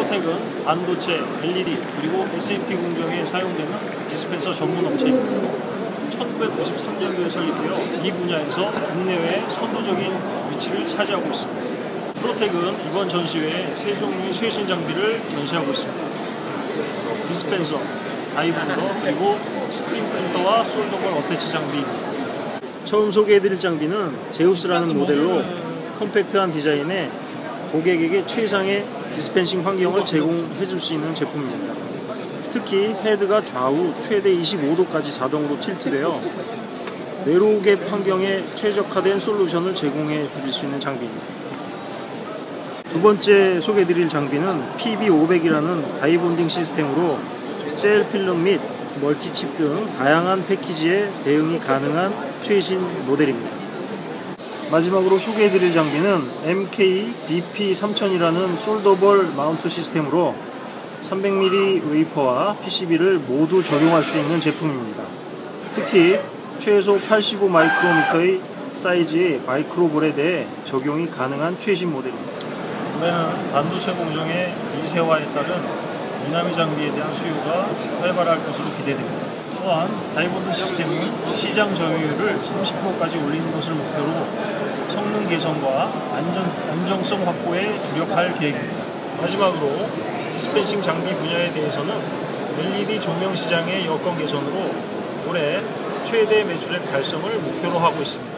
프로텍은 반도체, LED 그리고 SMT 공정에 사용되는 디스펜서 전문 업체입니다. 1993년도에 설립되어 이 분야에서 국내외 선도적인 위치를 차지하고 있습니다. 프로텍은 이번 전시회에 세 종류의 최신 장비를 전시하고 있습니다. 디스펜서, 다이본더, 그리고 스크린 프린터와 솔더볼 어태치 장비입니다. 처음 소개해드릴 장비는 제우스라는 모델로 컴팩트한 디자인에 고객에게 최상의 디스펜싱 환경을 제공해줄 수 있는 제품입니다. 특히 헤드가 좌우 최대 25도까지 자동으로 틸트되어 네로우갭 환경에 최적화된 솔루션을 제공해 드릴 수 있는 장비입니다. 두 번째 소개해드릴 장비는 PB500이라는 다이본딩 시스템으로 셀 필름 및 멀티칩 등 다양한 패키지에 대응이 가능한 최신 모델입니다. 마지막으로 소개해드릴 장비는 MK-BP3000이라는 솔더볼 마운트 시스템으로 300mm 웨이퍼와 PCB를 모두 적용할 수 있는 제품입니다. 특히 최소 85마이크로미터의 사이즈의 마이크로볼에 대해 적용이 가능한 최신 모델입니다. 올해는 반도체 공정의 미세화에 따른 미나미 장비에 대한 수요가 활발할 것으로 기대됩니다. 또한 다이본드 시스템이 시장 점유율을 30%까지 올리는 것을 목표로 성능 개선과 안정성 확보에 주력할 계획입니다. 마지막으로 디스펜싱 장비 분야에 대해서는 LED 조명 시장의 여건 개선으로 올해 최대 매출액 달성을 목표로 하고 있습니다.